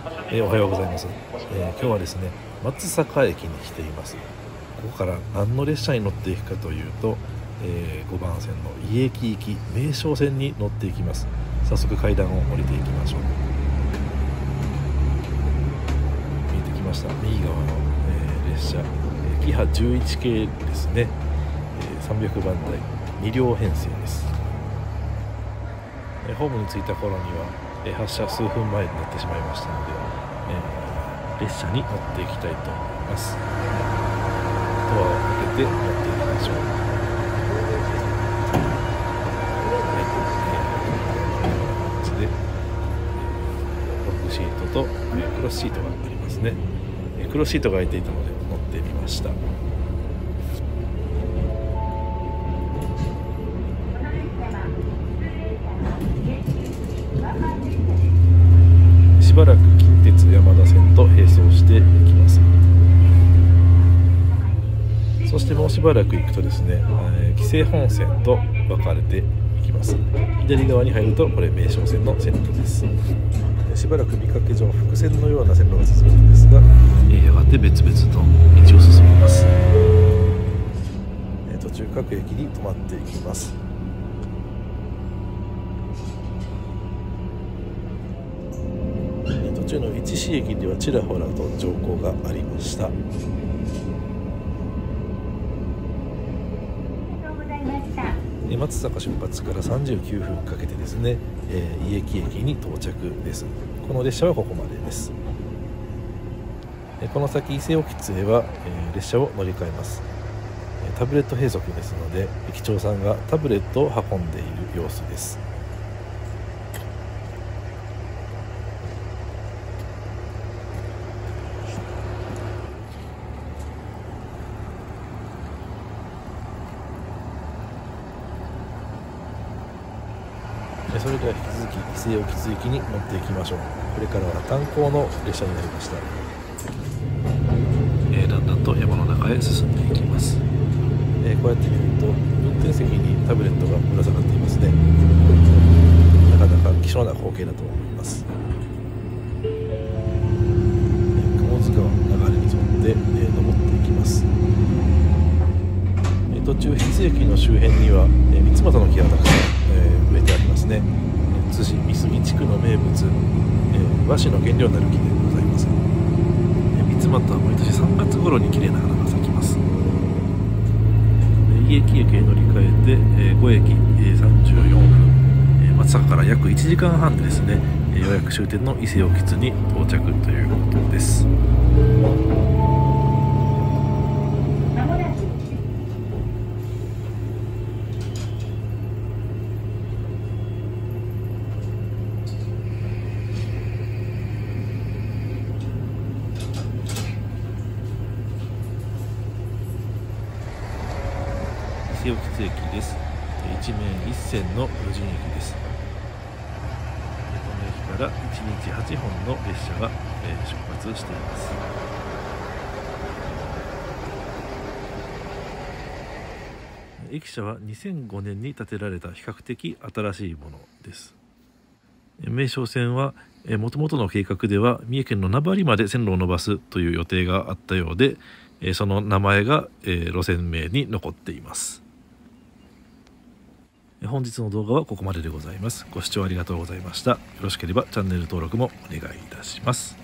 おはようございます。今日はですね、松阪駅に来ています。ここから何の列車に乗っていくかというと、5番線の井駅行き名松線に乗っていきます。早速階段を降りていきましょう。見えてきました。右側の、列車、キハ11系ですね。300番台2両編成です。ホームに着いた頃には発車数分前になってしまいましたので、列車に乗っていきたいと思います。ドアを開けて乗っていきましょう。こんな感じでロックシートとクロスシートがありますね。クロスシートが空いていたので乗ってみました。しばらく近鉄山田線と並走していきます。そしてもうしばらく行くとですね、紀勢本線と分かれていきます。左側に入るとこれ名松線の線路です。しばらく見かけ上伏線のような線路が続くんですが、やがて別々と道を進みます。途中各駅に止まっていきます。途中の市市駅ではちらほらと乗降がありました。松阪出発から39分かけてですね、井駅駅に到着です。この列車はここまでです。この先伊勢沖津へは、列車を乗り換えます。タブレット閉塞ですので駅長さんがタブレットを運んでいる様子です。それでは引き続き伊勢沖津行きに乗っていきましょう。これからは炭鉱の列車になりました。だんだんと山の中へ進んでいきます。こうやって見ると運転席にタブレットがぶら下がっていますね。なかなか希少な光景だと思います。雲津川の流れに沿って、登っていきます。途中日津駅の周辺には三俣の木がたくさん、植えてありますね。津市美杉地区の名物、和紙の原料になる木でございます。三俣は毎年3月頃に綺麗な花が咲きます。井駅駅へ乗り換えて5駅34分、松阪から約1時間半でですね、ようやく終点の伊勢沖津に到着ということです。伊勢沖津駅です。一面一線の無人駅です。この駅から1日8本の列車が出発しています。駅舎は2005年に建てられた比較的新しいものです。名松線はもともとの計画では三重県の名張まで線路を伸ばすという予定があったようで、その名前が路線名に残っています。本日の動画はここまででございます。ご視聴ありがとうございました。よろしければチャンネル登録もお願いいたします。